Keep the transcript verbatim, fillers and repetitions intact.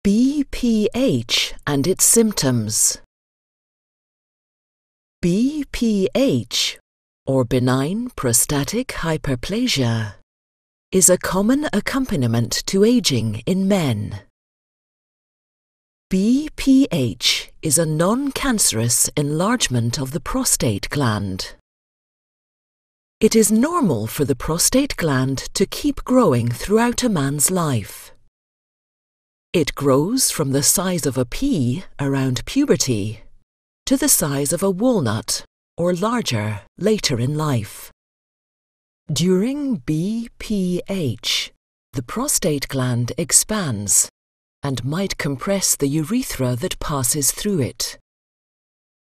B P H and its symptoms. B P H, or benign prostatic hyperplasia, is a common accompaniment to aging in men. B P H is a non-cancerous enlargement of the prostate gland. It is normal for the prostate gland to keep growing throughout a man's life. It grows from the size of a pea around puberty to the size of a walnut or larger later in life. During B P H, the prostate gland expands and might compress the urethra that passes through it.